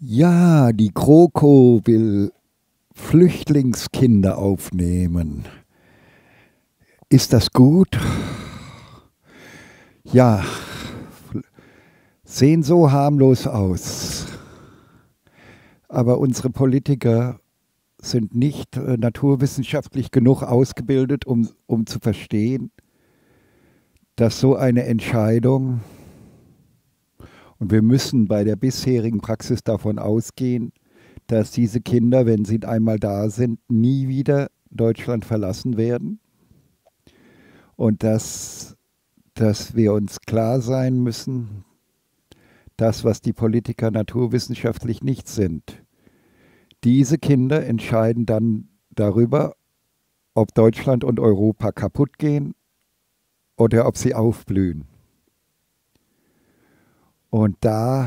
Ja, die GroKo will Flüchtlingskinder aufnehmen. Ist das gut? Ja, sehen so harmlos aus. Aber unsere Politiker sind nicht naturwissenschaftlich genug ausgebildet, um zu verstehen, dass so eine Entscheidung, und wir müssen bei der bisherigen Praxis davon ausgehen, dass diese Kinder, wenn sie einmal da sind, nie wieder Deutschland verlassen werden. Und dass wir uns klar sein müssen, das, was die Politiker naturwissenschaftlich nicht sind. Diese Kinder entscheiden dann darüber, ob Deutschland und Europa kaputt gehen oder ob sie aufblühen. Und da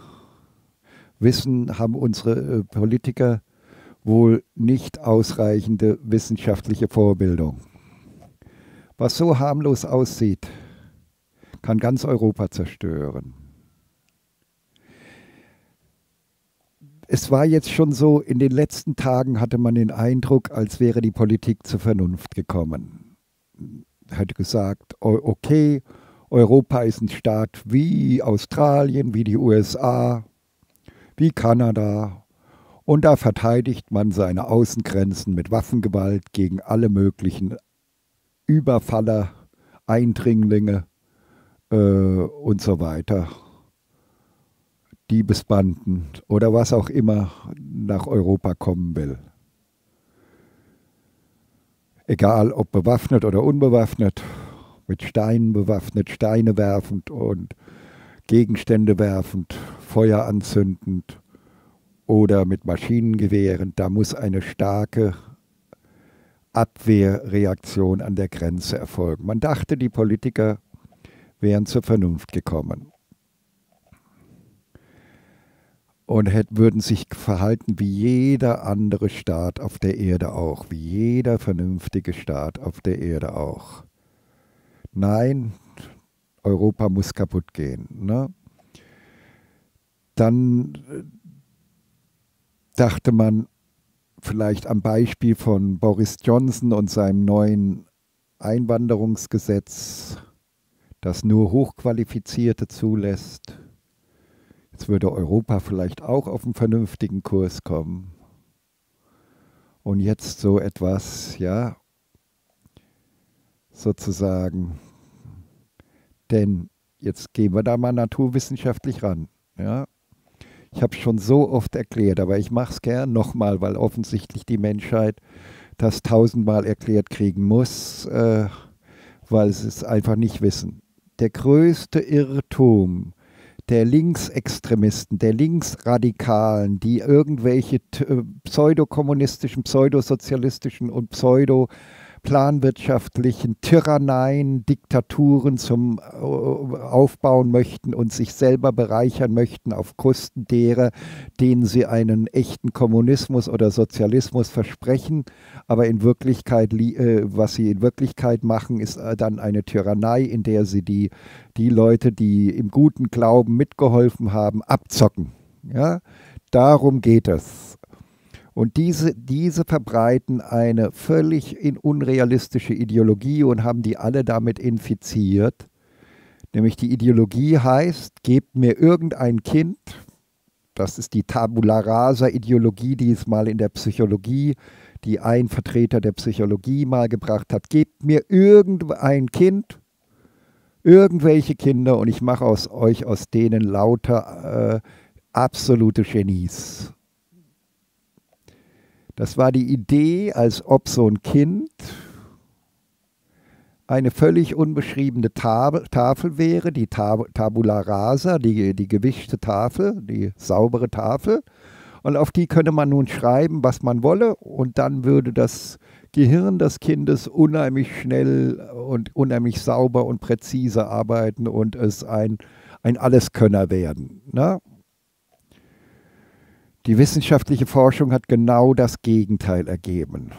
haben unsere Politiker wohl nicht ausreichende wissenschaftliche Vorbildung. Was so harmlos aussieht, kann ganz Europa zerstören. Es war jetzt schon so, in den letzten Tagen hatte man den Eindruck, als wäre die Politik zur Vernunft gekommen. Hätte gesagt, okay, Europa ist ein Staat wie Australien, wie die USA, wie Kanada. Und da verteidigt man seine Außengrenzen mit Waffengewalt gegen alle möglichen Überfaller, Eindringlinge und so weiter. Diebesbanden oder was auch immer nach Europa kommen will. Egal ob bewaffnet oder unbewaffnet, mit Steinen bewaffnet, Steine werfend und Gegenstände werfend, Feuer anzündend oder mit Maschinengewehren, da muss eine starke Abwehrreaktion an der Grenze erfolgen. Man dachte, die Politiker wären zur Vernunft gekommen und würden sich verhalten wie jeder andere Staat auf der Erde auch, wie jeder vernünftige Staat auf der Erde auch. Nein, Europa muss kaputt gehen. Ne? Dann dachte man vielleicht am Beispiel von Boris Johnson und seinem neuen Einwanderungsgesetz, das nur Hochqualifizierte zulässt. Jetzt würde Europa vielleicht auch auf einen vernünftigen Kurs kommen. Und jetzt so etwas, ja, sozusagen. Denn jetzt gehen wir da mal naturwissenschaftlich ran. Ja. Ich habe es schon so oft erklärt, aber ich mache es gern nochmal, weil offensichtlich die Menschheit das 1000-mal erklärt kriegen muss, weil sie es einfach nicht wissen. Der größte Irrtum der Linksextremisten, der Linksradikalen, die irgendwelche pseudokommunistischen, pseudosozialistischen und planwirtschaftlichen Tyranneien, Diktaturen zum aufbauen möchten und sich selber bereichern möchten auf Kosten derer, denen sie einen echten Kommunismus oder Sozialismus versprechen. Aber in Wirklichkeit, was sie in Wirklichkeit machen, ist dann eine Tyrannei, in der sie die Leute, die im guten Glauben mitgeholfen haben, abzocken. Ja? Darum geht es. Und diese verbreiten eine völlig unrealistische Ideologie und haben die alle damit infiziert. Nämlich die Ideologie heißt, gebt mir irgendein Kind, das ist die Tabula Rasa-Ideologie, die es mal in der Psychologie, die ein Vertreter der Psychologie mal gebracht hat, gebt mir irgendein Kind, irgendwelche Kinder und ich mache aus denen lauter absolute Genies. Das war die Idee, als ob so ein Kind eine völlig unbeschriebene Tafel wäre, die Tabula Rasa, die gewischte Tafel, die saubere Tafel. Und auf die könne man nun schreiben, was man wolle. Und dann würde das Gehirn des Kindes unheimlich schnell und unheimlich sauber und präzise arbeiten und es ein Alleskönner werden. Ne? Die wissenschaftliche Forschung hat genau das Gegenteil ergeben.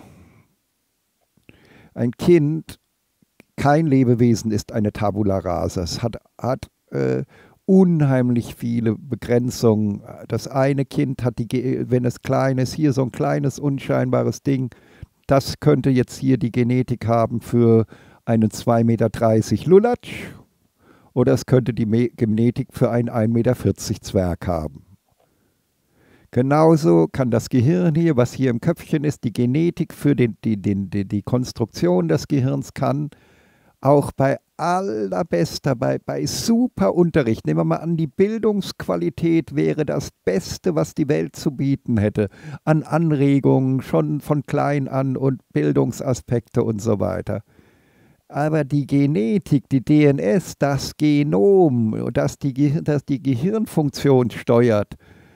Ein Kind, kein Lebewesen ist eine Tabula Rasa. Es hat unheimlich viele Begrenzungen. Das eine Kind hat, wenn es klein ist, hier so ein kleines, unscheinbares Ding, das könnte jetzt hier die Genetik haben für einen 2,30 Meter Lulatsch oder es könnte die Genetik für einen 1,40 Meter Zwerg haben. Genauso kann das Gehirn hier, was hier im Köpfchen ist, die Genetik für die Konstruktion des Gehirns kann auch bei allerbester, bei super Unterricht, nehmen wir mal an, die Bildungsqualität wäre das Beste, was die Welt zu bieten hätte, an Anregungen schon von klein an und Bildungsaspekte und so weiter. Aber die Genetik, die DNS, das Genom, das die Gehirnfunktion steuert,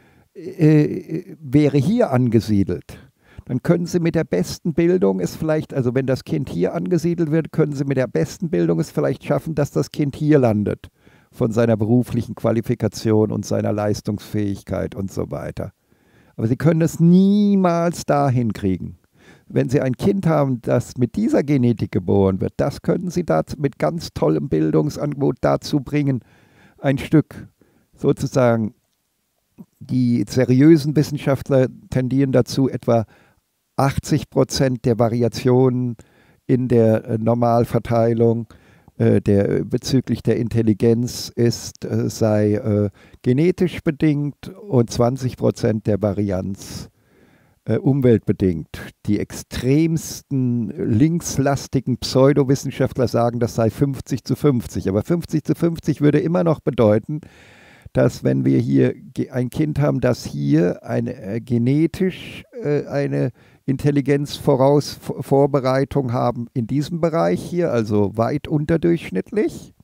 wäre hier angesiedelt. Dann können Sie mit der besten Bildung es vielleicht, also wenn das Kind hier angesiedelt wird, können Sie mit der besten Bildung es vielleicht schaffen, dass das Kind hier landet, von seiner beruflichen Qualifikation und seiner Leistungsfähigkeit und so weiter. Aber Sie können es niemals dahin kriegen. Wenn Sie ein Kind haben, das mit dieser Genetik geboren wird, das können Sie mit ganz tollem Bildungsangebot dazu bringen, ein Stück sozusagen. Die seriösen Wissenschaftler tendieren dazu, etwa 80% der Variationen in der Normalverteilung bezüglich der Intelligenz sei genetisch bedingt und 20% der Varianz umweltbedingt. Die extremsten linkslastigen Pseudowissenschaftler sagen, das sei 50:50. Aber 50:50 würde immer noch bedeuten, dass wenn wir hier ein Kind haben, das hier genetisch eine Intelligenzvorbereitung haben in diesem Bereich hier, also weit unterdurchschnittlich,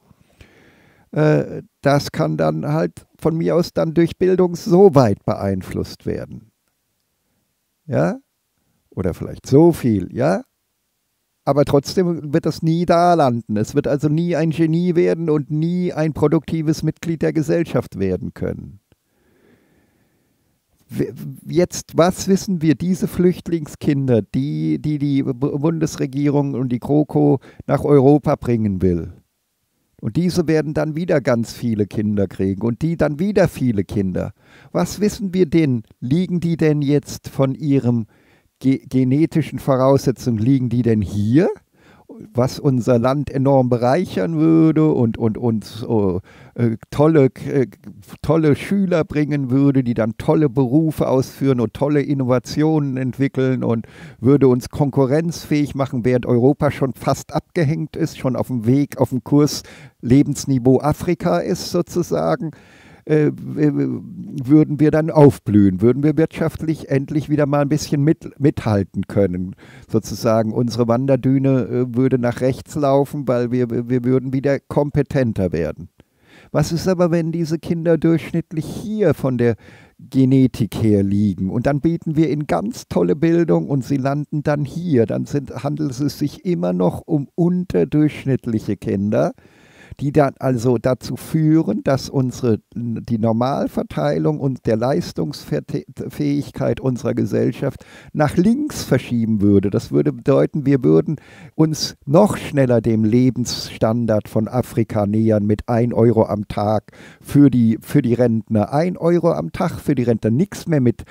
das kann dann halt von mir aus dann durch Bildung so weit beeinflusst werden. Ja? Oder vielleicht so viel, ja? Aber trotzdem wird das nie da landen. Es wird also nie ein Genie werden und nie ein produktives Mitglied der Gesellschaft werden können. Jetzt, was wissen wir, diese Flüchtlingskinder, die Bundesregierung und die GroKo nach Europa bringen will? Und diese werden dann wieder ganz viele Kinder kriegen und die dann wieder viele Kinder. Was wissen wir denn? Liegen die denn jetzt von ihrem genetischen Voraussetzungen, liegen die denn hier, was unser Land enorm bereichern würde und uns tolle Schüler bringen würde, die dann tolle Berufe ausführen und tolle Innovationen entwickeln und würde uns konkurrenzfähig machen, während Europa schon fast abgehängt ist, schon auf dem Weg, auf dem Kurs Lebensniveau Afrika ist sozusagen. Würden wir dann aufblühen, würden wir wirtschaftlich endlich wieder mal ein bisschen mithalten können. Sozusagen unsere Wanderdüne würde nach rechts laufen, weil wir würden wieder kompetenter werden. Was ist aber, wenn diese Kinder durchschnittlich hier von der Genetik her liegen und dann bieten wir ihnen ganz tolle Bildung und sie landen dann hier, dann handelt es sich immer noch um unterdurchschnittliche Kinder, die dann also dazu führen, dass die Normalverteilung und der Leistungsfähigkeit unserer Gesellschaft nach links verschieben würde. Das würde bedeuten, wir würden uns noch schneller dem Lebensstandard von Afrika nähern mit 1 Euro am Tag für die Rentner. 1 Euro am Tag für die Rentner, nichts mehr mit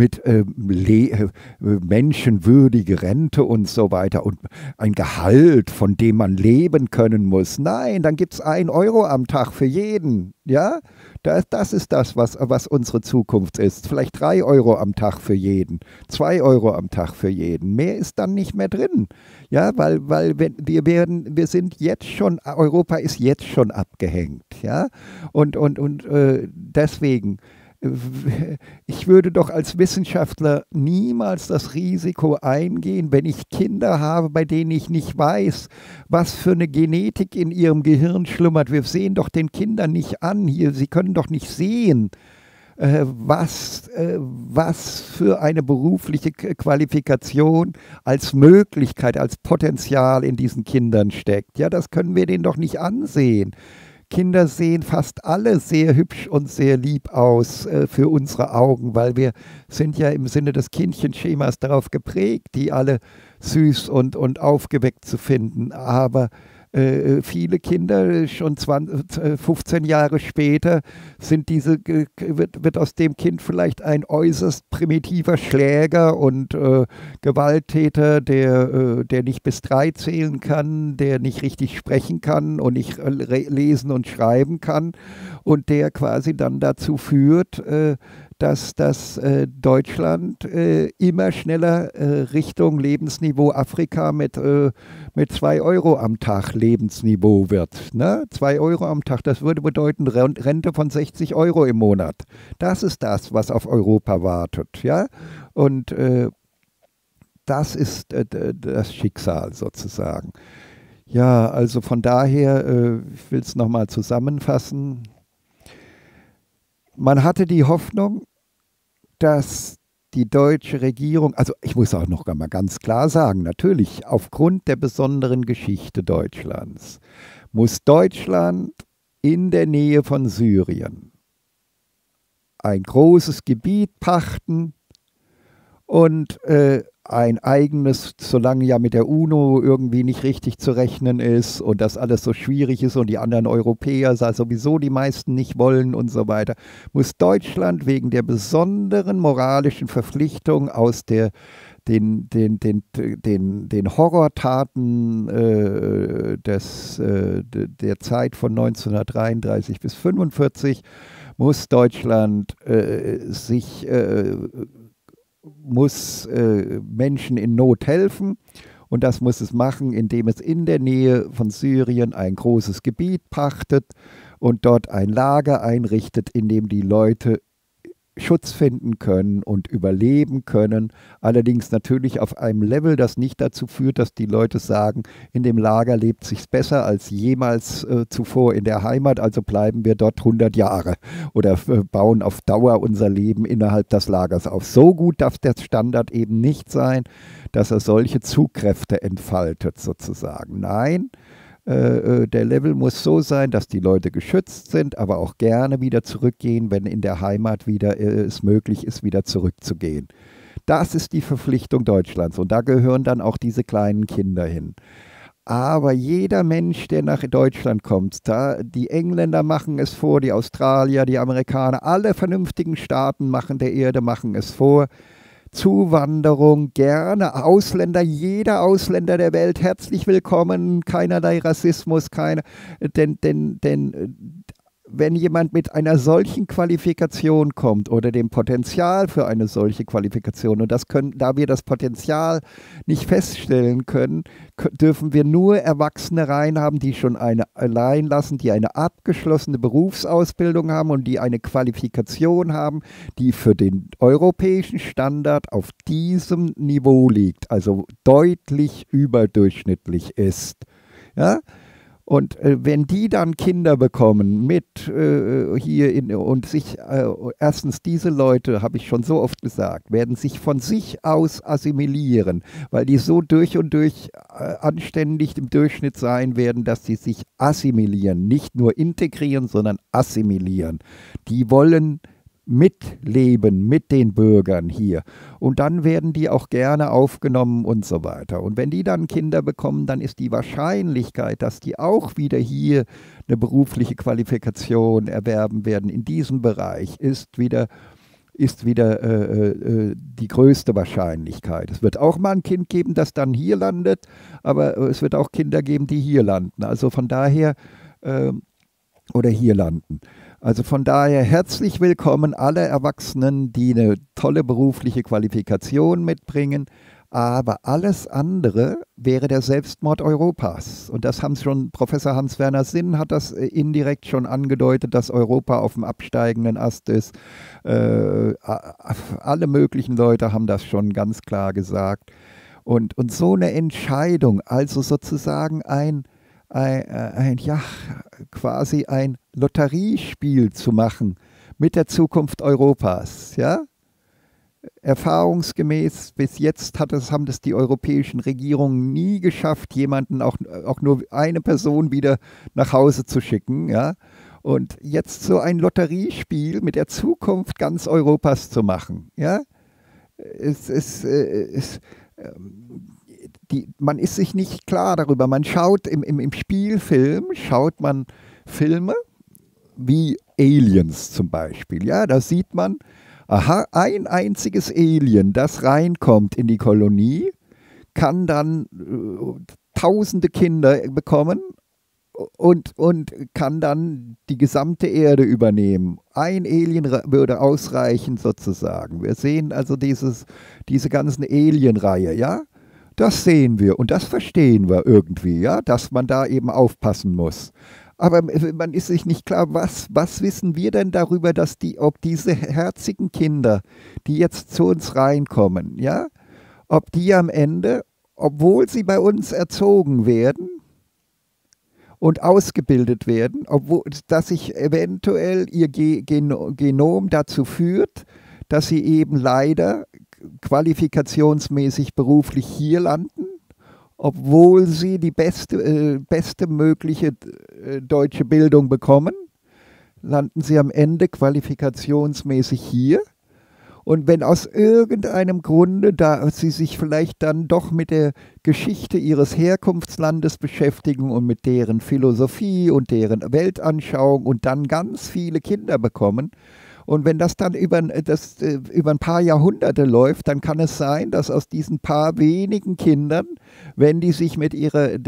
menschenwürdige Rente und so weiter und ein Gehalt, von dem man leben können muss. Nein, dann gibt es 1 Euro am Tag für jeden, ja, das ist das, was unsere Zukunft ist. Vielleicht 3 Euro am Tag für jeden, 2 Euro am Tag für jeden. Mehr ist dann nicht mehr drin, ja, weil wir sind jetzt schon, Europa ist jetzt schon abgehängt, ja, und deswegen. Ich würde doch als Wissenschaftler niemals das Risiko eingehen, wenn ich Kinder habe, bei denen ich nicht weiß, was für eine Genetik in ihrem Gehirn schlummert. Wir sehen doch den Kindern nicht an hier, sie können doch nicht sehen, was für eine berufliche Qualifikation als Möglichkeit, als Potenzial in diesen Kindern steckt. Ja, das können wir denen doch nicht ansehen. Kinder sehen fast alle sehr hübsch und sehr lieb aus für unsere Augen, weil wir sind ja im Sinne des Kindchenschemas darauf geprägt, die alle süß und aufgeweckt zu finden. Aber viele Kinder, schon 15 Jahre später, wird aus dem Kind vielleicht ein äußerst primitiver Schläger und Gewalttäter, der nicht bis 3 zählen kann, der nicht richtig sprechen kann und nicht lesen und schreiben kann und der quasi dann dazu führt, dass Deutschland immer schneller Richtung Lebensniveau Afrika mit 2 Euro am Tag Lebensniveau wird. Ne? 2 Euro am Tag, das würde bedeuten Rente von 60 Euro im Monat. Das ist das, was auf Europa wartet. Ja? Und das ist das Schicksal sozusagen. Ja, also von daher, ich will es nochmal zusammenfassen. Man hatte die Hoffnung, dass die deutsche Regierung, also ich muss auch noch mal ganz klar sagen, natürlich aufgrund der besonderen Geschichte Deutschlands muss Deutschland in der Nähe von Syrien ein großes Gebiet pachten und ein eigenes, solange ja mit der UNO irgendwie nicht richtig zu rechnen ist und das alles so schwierig ist und die anderen Europäer sowieso die meisten nicht wollen und so weiter, muss Deutschland wegen der besonderen moralischen Verpflichtung aus den Horrortaten der Zeit von 1933 bis 1945 muss Deutschland muss Menschen in Not helfen und das muss es machen, indem es in der Nähe von Syrien ein großes Gebiet pachtet und dort ein Lager einrichtet, in dem die Leute Schutz finden können und überleben können. Allerdings natürlich auf einem Level, das nicht dazu führt, dass die Leute sagen, in dem Lager lebt es sich besser als jemals zuvor in der Heimat, also bleiben wir dort 100 Jahre oder bauen auf Dauer unser Leben innerhalb des Lagers auf. So gut darf der Standard eben nicht sein, dass er solche Zugkräfte entfaltet sozusagen. Nein, der Level muss so sein, dass die Leute geschützt sind, aber auch gerne wieder zurückgehen, wenn in der Heimat wieder es möglich ist, wieder zurückzugehen. Das ist die Verpflichtung Deutschlands und da gehören dann auch diese kleinen Kinder hin. Aber jeder Mensch, der nach Deutschland kommt, die Engländer machen es vor, die Australier, die Amerikaner, alle vernünftigen Staaten der Erde machen es vor, Zuwanderung, gerne Ausländer, jeder Ausländer der Welt herzlich willkommen, keinerlei Rassismus, denn wenn jemand mit einer solchen Qualifikation kommt oder dem Potenzial für eine solche Qualifikation, und da wir das Potenzial nicht feststellen können, dürfen wir nur Erwachsene reinhaben, die schon allein lassen, die eine abgeschlossene Berufsausbildung haben und die eine Qualifikation haben, die für den europäischen Standard auf diesem Niveau liegt, also deutlich überdurchschnittlich ist. Ja? Und wenn die dann Kinder bekommen erstens diese Leute, habe ich schon so oft gesagt, werden sich von sich aus assimilieren, weil die so durch und durch anständig im Durchschnitt sein werden, dass sie sich assimilieren, nicht nur integrieren, sondern assimilieren. Die wollen mitleben mit den Bürgern hier. Und dann werden die auch gerne aufgenommen und so weiter. Und wenn die dann Kinder bekommen, dann ist die Wahrscheinlichkeit, dass die auch wieder hier eine berufliche Qualifikation erwerben werden in diesem Bereich, ist wieder die größte Wahrscheinlichkeit. Es wird auch mal ein Kind geben, das dann hier landet, aber es wird auch Kinder geben, die hier landen. Also von daher, oder hier landen. Also von daher herzlich willkommen alle Erwachsenen, die eine tolle berufliche Qualifikation mitbringen. Aber alles andere wäre der Selbstmord Europas. Und das haben schon, Professor Hans-Werner Sinn hat das indirekt schon angedeutet, dass Europa auf dem absteigenden Ast ist. Alle möglichen Leute haben das schon ganz klar gesagt. Und so eine Entscheidung, also sozusagen quasi ein Lotteriespiel zu machen mit der Zukunft Europas, ja? Erfahrungsgemäß bis jetzt haben das die europäischen Regierungen nie geschafft, jemanden auch nur eine Person wieder nach Hause zu schicken, ja? Und jetzt so ein Lotteriespiel mit der Zukunft ganz Europas zu machen, ja? man ist sich nicht klar darüber. Man schaut im Spielfilm, schaut man Filme wie Aliens zum Beispiel. Ja, da sieht man, aha, ein einziges Alien, das reinkommt in die Kolonie, kann dann tausende Kinder bekommen und kann dann die gesamte Erde übernehmen. Ein Alien würde ausreichen sozusagen. Wir sehen also diese ganzen Alien-Reihe, ja? Das sehen wir und das verstehen wir irgendwie, ja, dass man da eben aufpassen muss. Aber man ist sich nicht klar, was wissen wir denn darüber, ob diese herzigen Kinder, die jetzt zu uns reinkommen, ja, ob die am Ende, obwohl sie bei uns erzogen werden und ausgebildet werden, dass sich eventuell ihr Genom dazu führt, dass sie eben leider qualifikationsmäßig beruflich hier landen, obwohl sie die beste mögliche deutsche Bildung bekommen, landen sie am Ende qualifikationsmäßig hier. Und wenn aus irgendeinem Grunde, da sie sich vielleicht dann doch mit der Geschichte ihres Herkunftslandes beschäftigen und mit deren Philosophie und deren Weltanschauung und dann ganz viele Kinder bekommen, und wenn das dann über ein paar Jahrhunderte läuft, dann kann es sein, dass aus diesen paar wenigen Kindern, wenn die sich mit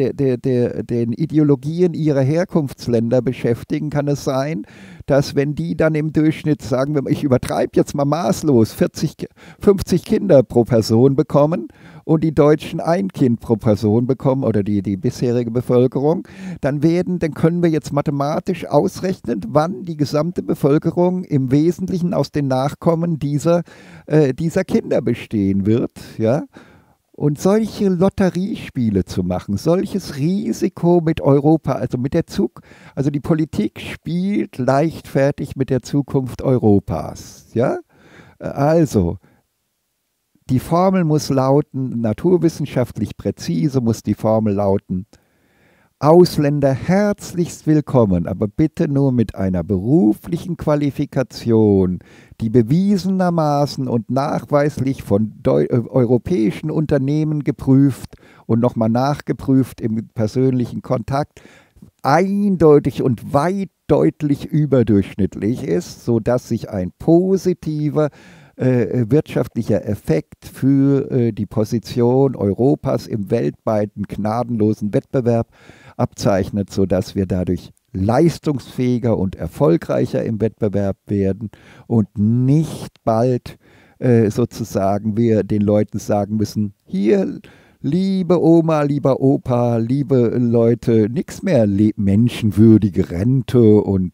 den Ideologien ihrer Herkunftsländer beschäftigen, kann es sein, dass wenn die dann im Durchschnitt, sagen wir mal, ich übertreibe jetzt mal maßlos, 50 Kinder pro Person bekommen und die Deutschen ein Kind pro Person bekommen oder die bisherige Bevölkerung, dann können wir jetzt mathematisch ausrechnen, wann die gesamte Bevölkerung im Wesentlichen aus den Nachkommen dieser Kinder bestehen wird, ja. Und solche Lotteriespiele zu machen, solches Risiko mit Europa, also die Politik spielt leichtfertig mit der Zukunft Europas, ja. Also, die Formel muss lauten, naturwissenschaftlich präzise muss die Formel lauten: Ausländer herzlichst willkommen, aber bitte nur mit einer beruflichen Qualifikation, die bewiesenermaßen und nachweislich von europäischen Unternehmen geprüft und nochmal nachgeprüft im persönlichen Kontakt eindeutig und weit deutlich überdurchschnittlich ist, sodass sich ein positiver wirtschaftlicher Effekt für die Position Europas im weltweiten gnadenlosen Wettbewerb abzeichnet, sodass wir dadurch leistungsfähiger und erfolgreicher im Wettbewerb werden und nicht bald sozusagen wir den Leuten sagen müssen, hier, liebe Oma, lieber Opa, liebe Leute, nichts mehr menschenwürdige Rente und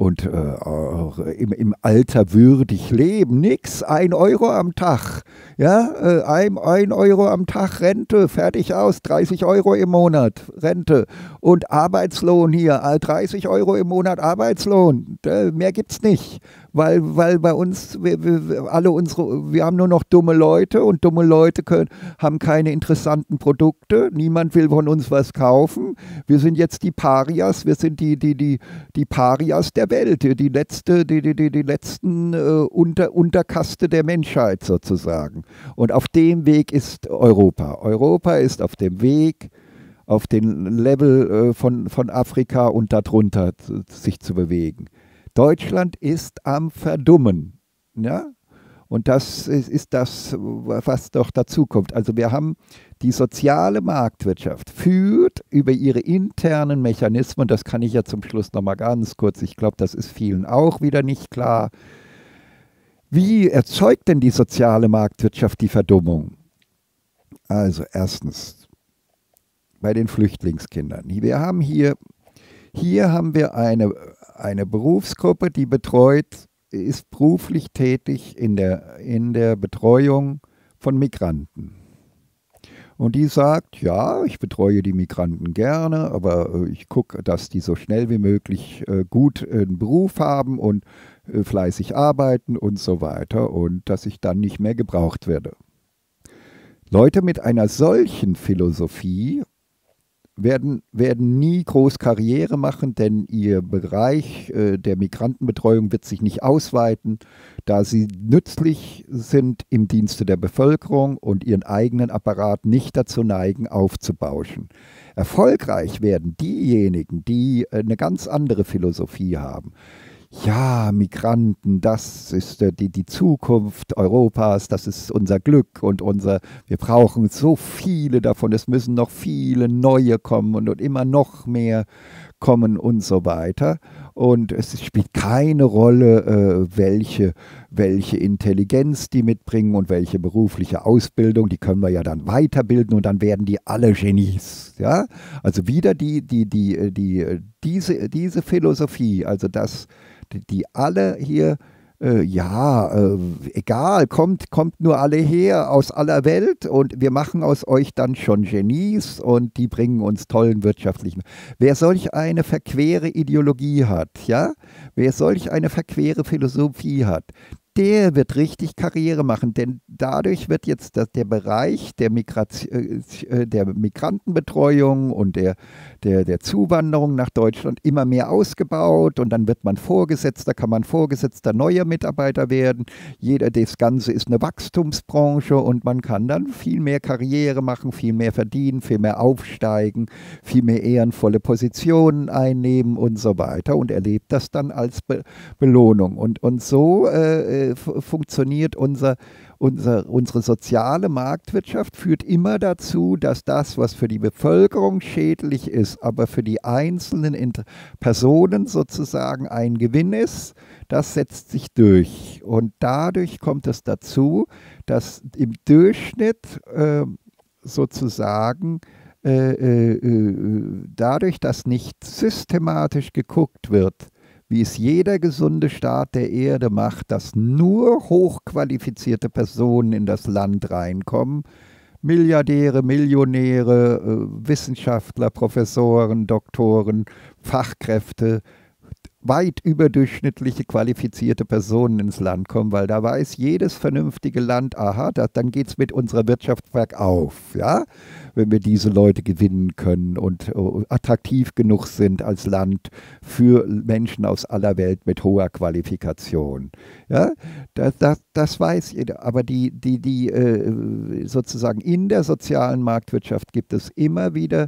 im Alter würdig leben, nix, 1 Euro am Tag, ja, 1 Euro am Tag Rente, fertig aus, 30 Euro im Monat Rente und Arbeitslohn hier, 30 Euro im Monat Arbeitslohn, mehr gibt's nicht, weil bei uns, wir haben nur noch dumme Leute und dumme Leute haben keine interessanten Produkte, niemand will von uns was kaufen, wir sind jetzt die Parias, wir sind die Parias der Welt, die letzten Unterkaste der Menschheit sozusagen. Und auf dem Weg ist Europa. Europa ist auf dem Weg, auf den Level von Afrika und darunter sich zu bewegen. Deutschland ist am Verdummen. Ja? Und das ist das, was doch dazu kommt. Also wir haben die soziale Marktwirtschaft führt über ihre internen Mechanismen, das kann ich ja zum Schluss nochmal ganz kurz, ich glaube, das ist vielen auch wieder nicht klar. Wie erzeugt denn die soziale Marktwirtschaft die Verdummung? Also erstens, bei den Flüchtlingskindern. Wir haben hier haben wir eine Berufsgruppe, die ist beruflich tätig in der Betreuung von Migranten. Und die sagt, ja, ich betreue die Migranten gerne, aber ich gucke, dass die so schnell wie möglich gut einen Beruf haben und fleißig arbeiten und so weiter und dass ich dann nicht mehr gebraucht werde. Leute mit einer solchen Philosophie werden nie groß Karriere machen, denn ihr Bereich der Migrantenbetreuung wird sich nicht ausweiten, da sie nützlich sind im Dienste der Bevölkerung und ihren eigenen Apparat nicht dazu neigen, aufzubauschen. Erfolgreich werden diejenigen, die eine ganz andere Philosophie haben. Ja, Migranten, das ist die Zukunft Europas, das ist unser Glück und wir brauchen so viele davon, es müssen noch viele neue kommen und immer noch mehr kommen und so weiter. Und es spielt keine Rolle, welche Intelligenz die mitbringen und welche berufliche Ausbildung, die können wir ja dann weiterbilden und dann werden die alle Genies. Ja? Also wieder diese Philosophie, also dass die alle hier, egal, kommt nur alle her aus aller Welt und wir machen aus euch dann schon Genies und die bringen uns tollen wirtschaftlichen. Wer solch eine verquere Ideologie hat, ja, wer solch eine verquere Philosophie hat, der wird richtig Karriere machen, denn dadurch wird jetzt der Bereich der Migrantenbetreuung und der Zuwanderung nach Deutschland immer mehr ausgebaut und dann wird man Vorgesetzter, kann man Vorgesetzter neuer Mitarbeiter werden. Das Ganze ist eine Wachstumsbranche und man kann dann viel mehr Karriere machen, viel mehr verdienen, viel mehr aufsteigen, viel mehr ehrenvolle Positionen einnehmen und so weiter und erlebt das dann als Belohnung. Und so funktioniert unsere soziale Marktwirtschaft, führt immer dazu, dass das, was für die Bevölkerung schädlich ist, aber für die einzelnen Personen sozusagen ein Gewinn ist, das setzt sich durch. Und dadurch kommt es dazu, dass im Durchschnitt sozusagen dadurch, dass nicht systematisch geguckt wird, wie es jeder gesunde Staat der Erde macht, dass nur hochqualifizierte Personen in das Land reinkommen, Milliardäre, Millionäre, Wissenschaftler, Professoren, Doktoren, Fachkräfte, weit überdurchschnittliche qualifizierte Personen ins Land kommen, weil da weiß jedes vernünftige Land, aha, dann geht es mit unserer Wirtschaft bergauf, ja? Wenn wir diese Leute gewinnen können und attraktiv genug sind als Land für Menschen aus aller Welt mit hoher Qualifikation. Ja? Das weiß jeder, aber sozusagen in der sozialen Marktwirtschaft gibt es immer wieder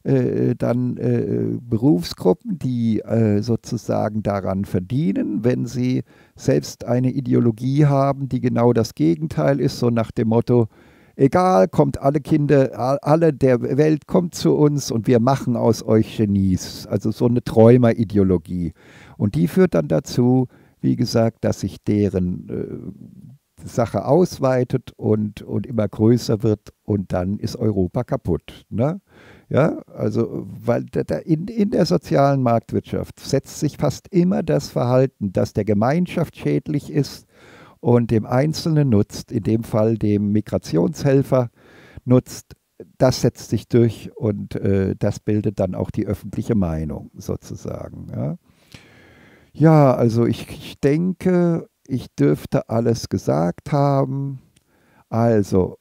Berufsgruppen, die sozusagen daran verdienen, wenn sie selbst eine Ideologie haben, die genau das Gegenteil ist, so nach dem Motto, egal, kommt alle Kinder, alle der Welt kommt zu uns und wir machen aus euch Genies. Also so eine Träumerideologie. Und die führt dann dazu, wie gesagt, dass sich deren Sache ausweitet und immer größer wird und dann ist Europa kaputt. Ne? Ja, also weil in der sozialen Marktwirtschaft setzt sich fast immer das Verhalten, das der Gemeinschaft schädlich ist und dem Einzelnen nutzt, in dem Fall dem Migrationshelfer nutzt, das setzt sich durch und das bildet dann auch die öffentliche Meinung sozusagen. Ja, ja, also ich denke, ich dürfte alles gesagt haben. Also,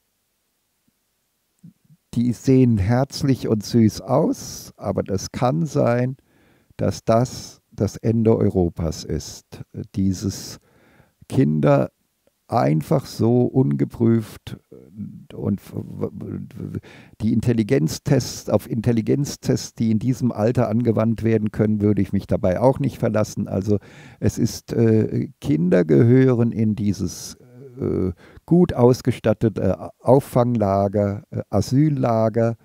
die sehen herzlich und süß aus, aber das kann sein, dass das das Ende Europas ist. Dieses Kinder einfach so ungeprüft und die Intelligenztests, auf Intelligenztests, die in diesem Alter angewandt werden können, würde ich mich dabei auch nicht verlassen. Also es ist, Kinder gehören in dieses gut ausgestattete Auffanglager, Asyllager,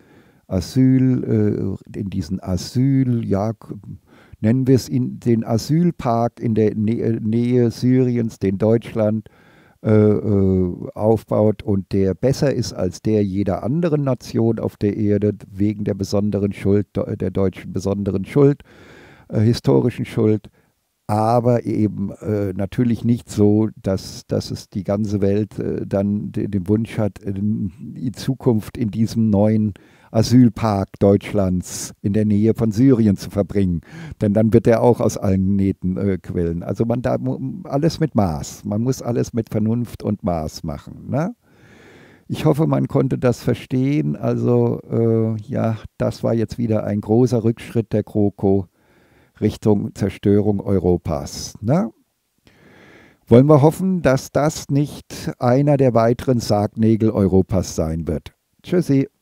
in diesen ja, nennen wir es den Asylpark in der Nähe Syriens, den Deutschland aufbaut und der besser ist als der jeder anderen Nation auf der Erde wegen der besonderen Schuld, der deutschen besonderen Schuld, historischen Schuld, aber eben natürlich nicht so, dass es die ganze Welt dann den Wunsch hat, die Zukunft in diesem neuen Asylpark Deutschlands in der Nähe von Syrien zu verbringen. Denn dann wird er auch aus allen Nähten quellen. Also alles mit Maß. Man muss alles mit Vernunft und Maß machen. Ne? Ich hoffe, man konnte das verstehen. Also ja, das war jetzt wieder ein großer Rückschritt der GroKo Richtung Zerstörung Europas. Ne? Wollen wir hoffen, dass das nicht einer der weiteren Sargnägel Europas sein wird. Tschüssi.